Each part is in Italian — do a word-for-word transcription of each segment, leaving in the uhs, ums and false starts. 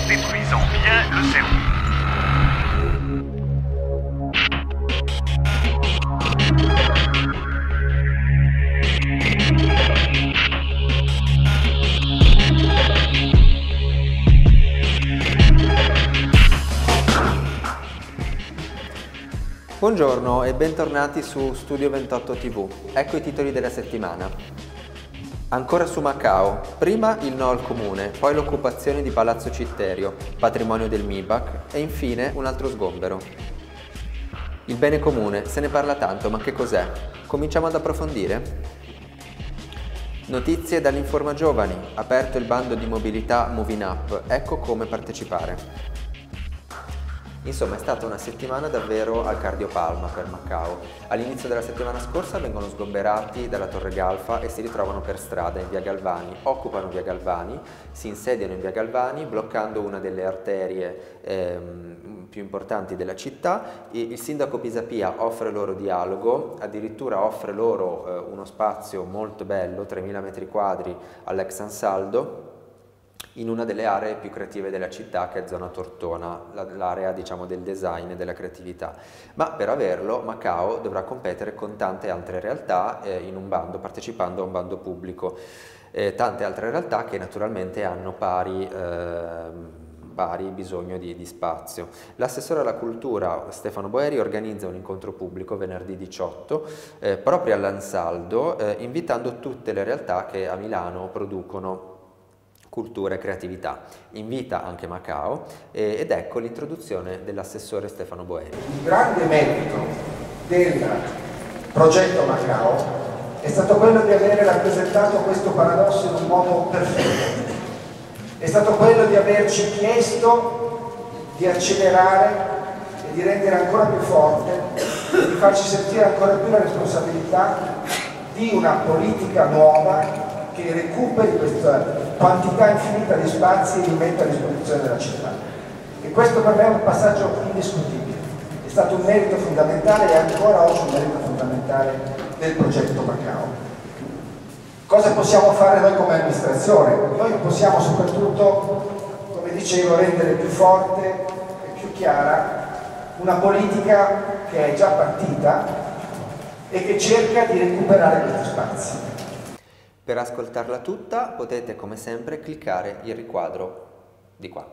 détruisant bien le cerveau. Buongiorno e bentornati su Studio ventotto tivù. Ecco i titoli della settimana. Ancora su Macao, prima il no al comune, poi l'occupazione di Palazzo Citterio, patrimonio del MIBAC, e infine un altro sgombero. Il bene comune, se ne parla tanto, ma che cos'è? Cominciamo ad approfondire? Notizie dall'Informa Giovani, aperto il bando di mobilità Moving Up, ecco come partecipare. Insomma, è stata una settimana davvero al cardiopalma per Macao. All'inizio della settimana scorsa vengono sgomberati dalla Torre Galfa e si ritrovano per strada in via Galvani, occupano via Galvani, si insediano in via Galvani bloccando una delle arterie ehm, più importanti della città. Il sindaco Pisapia offre loro dialogo, addirittura offre loro eh, uno spazio molto bello, tremila metri quadri all'ex Ansaldo, in una delle aree più creative della città, che è zona Tortona, l'area diciamo del design e della creatività. Ma per averlo Macao dovrà competere con tante altre realtà eh, in un bando, partecipando a un bando pubblico, eh, tante altre realtà che naturalmente hanno pari eh, pari bisogno di, di spazio. L'assessore alla cultura Stefano Boeri organizza un incontro pubblico venerdì diciotto eh, proprio all'Ansaldo, eh, invitando tutte le realtà che a Milano producono cultura e creatività. Invita anche Macao eh, ed ecco l'introduzione dell'assessore Stefano Boeri. Il grande merito del progetto Macao è stato quello di avere rappresentato questo paradosso in un modo perfetto. È stato quello di averci chiesto di accelerare e di rendere ancora più forte e di farci sentire ancora più la responsabilità di una politica nuova che recuperi questa quantità infinita di spazi e li metta a disposizione della città. E questo per me è un passaggio indiscutibile. È stato un merito fondamentale e ancora oggi un merito fondamentale del progetto Macao. Cosa possiamo fare noi come amministrazione? Noi possiamo soprattutto, come dicevo, rendere più forte e più chiara una politica che è già partita e che cerca di recuperare questi spazi. Per ascoltarla tutta potete come sempre cliccare il riquadro di qua.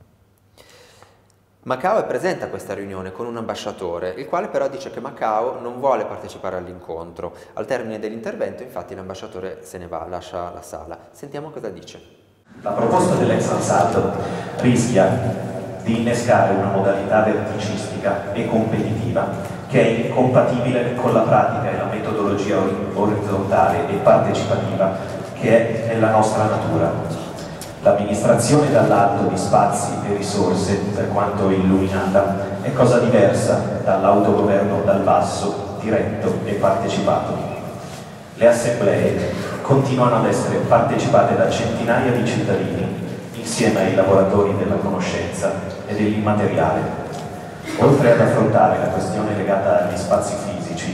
Macao è presente a questa riunione con un ambasciatore, il quale però dice che Macao non vuole partecipare all'incontro. Al termine dell'intervento infatti l'ambasciatore se ne va, lascia la sala. Sentiamo cosa dice. La proposta dell'ex Ansaldo rischia di innescare una modalità verticistica e competitiva che è incompatibile con la pratica e la metodologia orizzontale e partecipativa che è nella nostra natura. L'amministrazione dall'alto di spazi e risorse, per quanto illuminata, è cosa diversa dall'autogoverno dal basso, diretto e partecipato. Le assemblee continuano ad essere partecipate da centinaia di cittadini insieme ai lavoratori della conoscenza e dell'immateriale. Oltre ad affrontare la questione legata agli spazi fisici,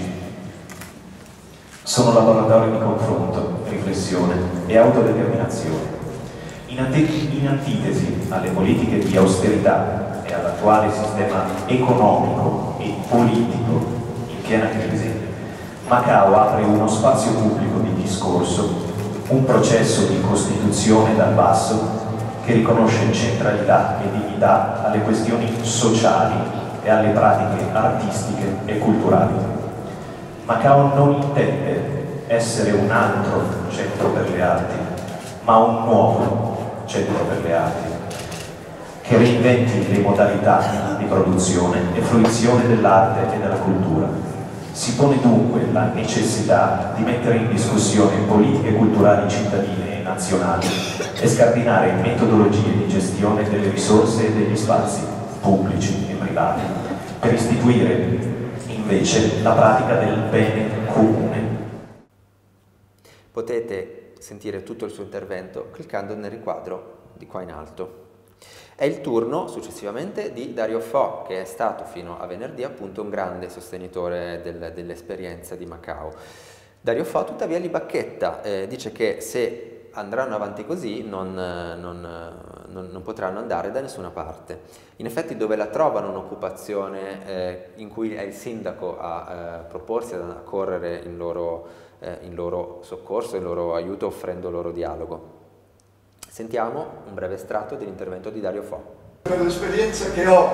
sono laboratori di confronto, riflessione e autodeterminazione. In, in antitesi alle politiche di austerità e all'attuale sistema economico e politico in piena crisi, Macao apre uno spazio pubblico di discorso, un processo di costituzione dal basso che riconosce centralità e dignità alle questioni sociali e alle pratiche artistiche e culturali. Macao non intende essere un altro centro per le arti, ma un nuovo centro per le arti, che reinventi le modalità di produzione e fruizione dell'arte e della cultura. Si pone dunque la necessità di mettere in discussione politiche culturali cittadine e nazionali e scardinare metodologie di gestione delle risorse e degli spazi pubblici e privati, per istituire invece la pratica del bene comune. Potete sentire tutto il suo intervento cliccando nel riquadro di qua in alto. È il turno successivamente di Dario Fo, che è stato fino a venerdì appunto un grande sostenitore del, dell'esperienza di Macao. Dario Fo tuttavia li bacchetta, eh, dice che se andranno avanti così non, non, non, non potranno andare da nessuna parte. In effetti dove la trovano un'occupazione eh, in cui è il sindaco a eh, proporsi a correre in loro, eh, in loro soccorso, in loro aiuto, offrendo loro dialogo. Sentiamo un breve estratto dell'intervento di Dario Fo. Per l'esperienza che ho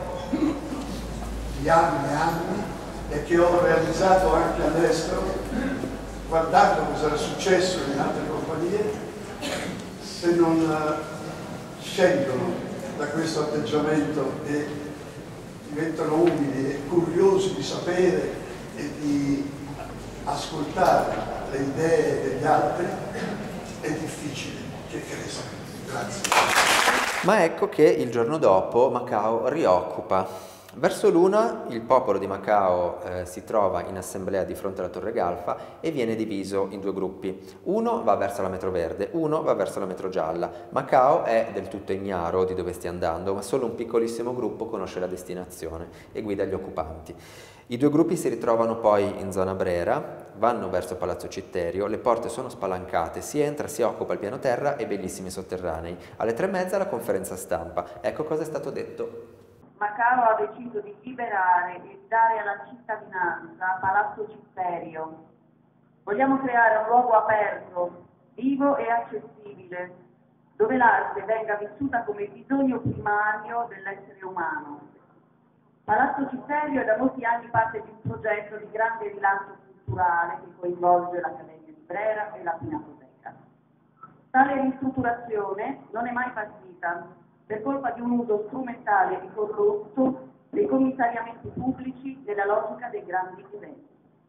di anni e anni e che ho realizzato anche all'estero, guardando cosa era successo in altre compagnie, se non scendono da questo atteggiamento e diventano umili e curiosi di sapere e di ascoltare le idee degli altri, è difficile che cresca. Grazie. Ma ecco che il giorno dopo Macao rioccupa. Verso l'una il popolo di Macao eh, si trova in assemblea di fronte alla Torre Galfa e viene diviso in due gruppi. Uno va verso la metro verde, uno va verso la metro gialla. Macao è del tutto ignaro di dove stia andando, ma solo un piccolissimo gruppo conosce la destinazione e guida gli occupanti. I due gruppi si ritrovano poi in zona Brera, vanno verso Palazzo Citterio, le porte sono spalancate, si entra, si occupa il piano terra e bellissimi sotterranei. Alle tre e mezza la conferenza stampa. Ecco cosa è stato detto. Macao ha deciso di liberare e dare alla cittadinanza Palazzo Citterio. Vogliamo creare un luogo aperto, vivo e accessibile, dove l'arte venga vissuta come bisogno primario dell'essere umano. Palazzo Citterio è da molti anni parte di un progetto di grande rilancio culturale che coinvolge l'Accademia di Brera e la Pinacoteca. Tale ristrutturazione non è mai partita per colpa di un uso strumentale e corrotto dei commissariamenti pubblici nella logica dei grandi eventi.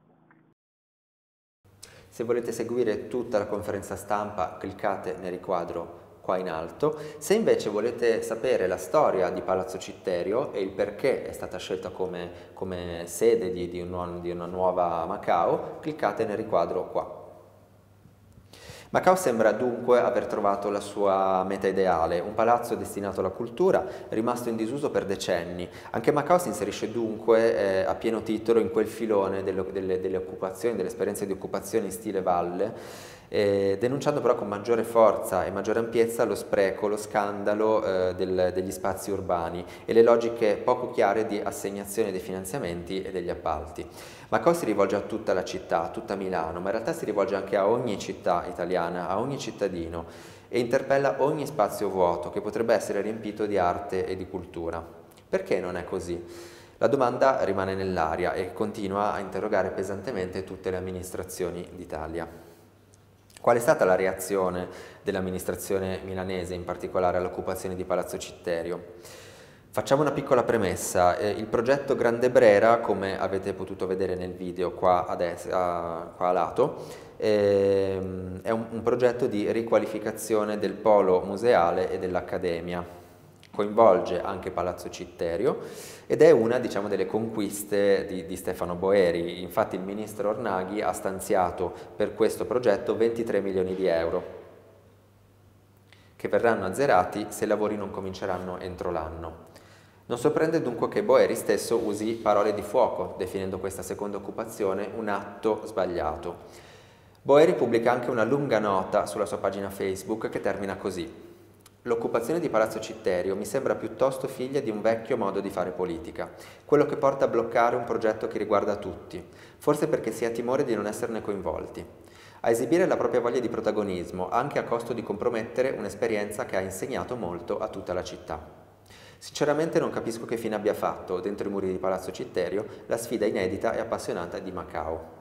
Se volete seguire tutta la conferenza stampa, cliccate nel riquadro qua in alto. Se invece volete sapere la storia di Palazzo Citterio e il perché è stata scelta come, come sede di, di, un, di una nuova Macao, cliccate nel riquadro qua. Macao sembra dunque aver trovato la sua meta ideale, un palazzo destinato alla cultura, rimasto in disuso per decenni. Anche Macao si inserisce dunque eh, a pieno titolo in quel filone delle, delle, delle occupazioni, delle esperienze di occupazione in stile valle, eh, denunciando però con maggiore forza e maggiore ampiezza lo spreco, lo scandalo eh, del, degli spazi urbani e le logiche poco chiare di assegnazione dei finanziamenti e degli appalti. Macao si rivolge a tutta la città, a tutta Milano, ma in realtà si rivolge anche a ogni città italiana, a ogni cittadino e interpella ogni spazio vuoto che potrebbe essere riempito di arte e di cultura. Perché non è così? La domanda rimane nell'aria e continua a interrogare pesantemente tutte le amministrazioni d'Italia. Qual è stata la reazione dell'amministrazione milanese, in particolare all'occupazione di Palazzo Citterio? Facciamo una piccola premessa. Eh, il progetto Grande Brera, come avete potuto vedere nel video qua a, destra, qua a lato, ehm, è un, un progetto di riqualificazione del polo museale e dell'Accademia. Coinvolge anche Palazzo Citterio ed è una, diciamo, delle conquiste di, di Stefano Boeri. Infatti il ministro Ornaghi ha stanziato per questo progetto ventitré milioni di euro che verranno azzerati se i lavori non cominceranno entro l'anno. Non sorprende dunque che Boeri stesso usi parole di fuoco, definendo questa seconda occupazione un atto sbagliato. Boeri pubblica anche una lunga nota sulla sua pagina Facebook che termina così. L'occupazione di Palazzo Citterio mi sembra piuttosto figlia di un vecchio modo di fare politica, quello che porta a bloccare un progetto che riguarda tutti, forse perché si ha timore di non esserne coinvolti, a esibire la propria voglia di protagonismo, anche a costo di compromettere un'esperienza che ha insegnato molto a tutta la città. Sinceramente non capisco che fine abbia fatto, dentro i muri di Palazzo Citterio, la sfida inedita e appassionata di Macao.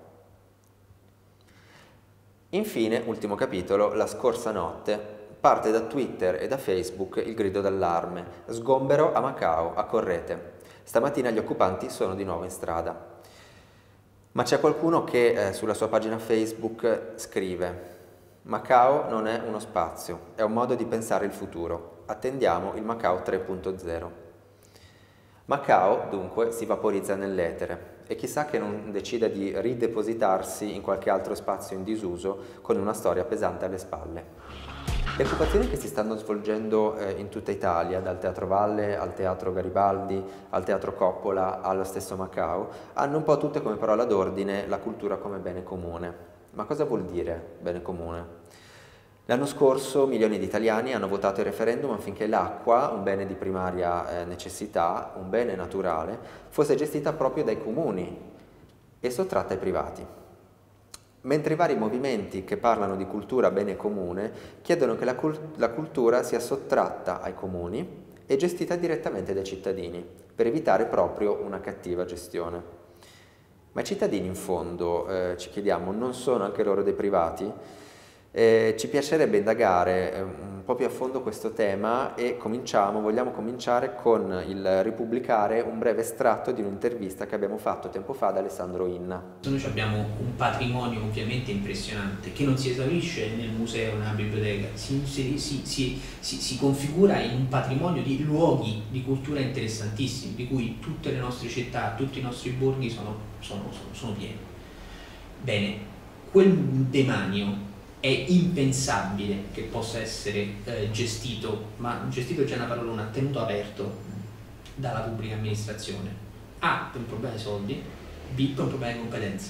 Infine, ultimo capitolo, la scorsa notte, parte da Twitter e da Facebook il grido d'allarme. Sgombero a Macao, accorrete. Stamattina gli occupanti sono di nuovo in strada. Ma c'è qualcuno che eh, sulla sua pagina Facebook scrive: Macao non è uno spazio, è un modo di pensare il futuro. Attendiamo il Macao tre punto zero. Macao, dunque, si vaporizza nell'etere e chissà che non decida di ridepositarsi in qualche altro spazio in disuso con una storia pesante alle spalle. Le occupazioni che si stanno svolgendo eh, in tutta Italia, dal Teatro Valle al Teatro Garibaldi, al Teatro Coppola, allo stesso Macao, hanno un po' tutte come parola d'ordine la cultura come bene comune. Ma cosa vuol dire bene comune? L'anno scorso milioni di italiani hanno votato il referendum affinché l'acqua, un bene di primaria eh, necessità, un bene naturale, fosse gestita proprio dai comuni e sottratta ai privati. Mentre i vari movimenti che parlano di cultura bene comune chiedono che la, cult- la cultura sia sottratta ai comuni e gestita direttamente dai cittadini, per evitare proprio una cattiva gestione. Ma i cittadini in fondo, eh, ci chiediamo, non sono anche loro dei privati? Eh, ci piacerebbe indagare eh, un po' più a fondo questo tema e cominciamo, vogliamo cominciare con il ripubblicare un breve estratto di un'intervista che abbiamo fatto tempo fa ad Alessandro Inna. Noi abbiamo un patrimonio ovviamente impressionante che non si esaurisce nel museo, nella biblioteca, si, si, si, si, si, si configura in un patrimonio di luoghi di cultura interessantissimi, di cui tutte le nostre città, tutti i nostri borghi sono, sono, sono, sono pieni. Bene, quel demanio è impensabile che possa essere eh, gestito, ma gestito già è una parolona, tenuto aperto dalla pubblica amministrazione. A, per un problema di soldi, B, per un problema di competenze.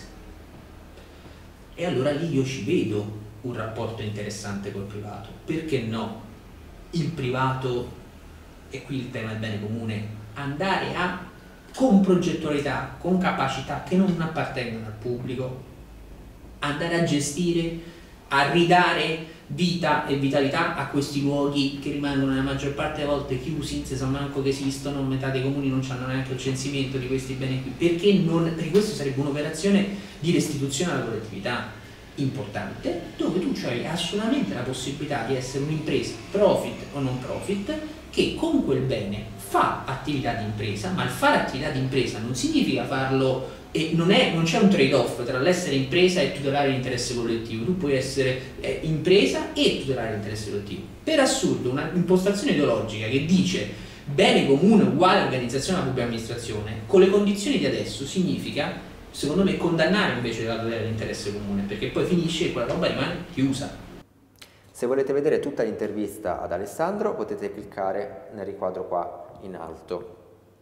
E allora lì io ci vedo un rapporto interessante col privato. Perché no? Il privato, e qui il tema del bene comune, andare a, con progettualità, con capacità che non appartengono al pubblico, andare a gestire, a ridare vita e vitalità a questi luoghi che rimangono nella maggior parte delle volte chiusi, non si sa manco che esistono, metà dei comuni non hanno neanche il censimento di questi beni qui, perché, non, perché questo sarebbe un'operazione di restituzione alla collettività importante, dove tu hai assolutamente la possibilità di essere un'impresa, profit o non profit, che con quel bene fa attività di impresa, ma il fare attività di impresa non significa farlo. E non, è, non c'è un trade-off tra l'essere impresa e tutelare l'interesse collettivo. Tu puoi essere eh, impresa e tutelare l'interesse collettivo. Per assurdo, una impostazione ideologica che dice bene comune uguale organizzazione della pubblica amministrazione, con le condizioni di adesso, significa, secondo me, condannare invece la tutela dell'interesse comune, perché poi finisce e quella roba rimane chiusa. Se volete vedere tutta l'intervista ad Alessandro, potete cliccare nel riquadro qua in alto.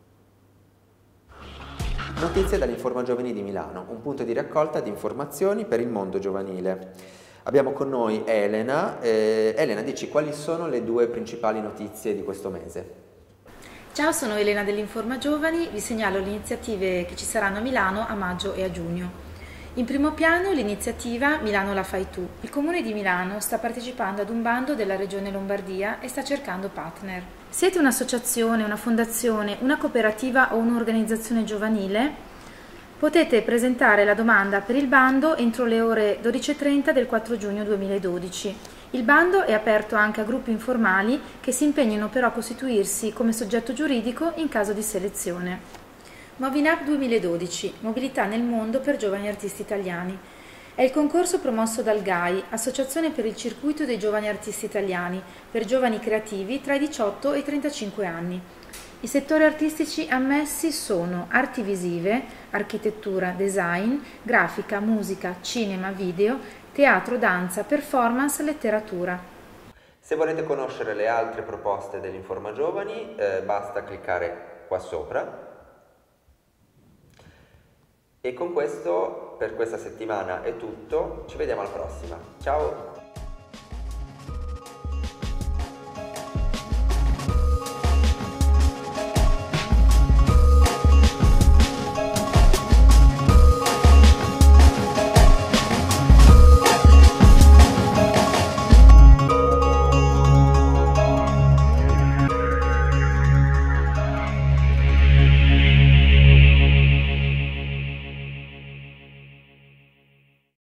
Notizie dall'Informa Giovani di Milano, un punto di raccolta di informazioni per il mondo giovanile. Abbiamo con noi Elena. Eh, Elena, dici quali sono le due principali notizie di questo mese? Ciao, sono Elena dell'Informa Giovani, vi segnalo le iniziative che ci saranno a Milano a maggio e a giugno. In primo piano l'iniziativa Milano la fai tu. Il Comune di Milano sta partecipando ad un bando della Regione Lombardia e sta cercando partner. Siete un'associazione, una fondazione, una cooperativa o un'organizzazione giovanile? Potete presentare la domanda per il bando entro le ore dodici e trenta del quattro giugno duemiladodici. Il bando è aperto anche a gruppi informali che si impegnano però a costituirsi come soggetto giuridico in caso di selezione. Movinap duemiladodici, mobilità nel mondo per giovani artisti italiani. È il concorso promosso dal G A I, Associazione per il Circuito dei Giovani Artisti Italiani, per giovani creativi tra i diciotto e i trentacinque anni. I settori artistici ammessi sono arti visive, architettura, design, grafica, musica, cinema, video, teatro, danza, performance, letteratura. Se volete conoscere le altre proposte dell'Informa Giovani, eh, basta cliccare qua sopra. E con questo, per questa settimana è tutto, ci vediamo alla prossima. Ciao!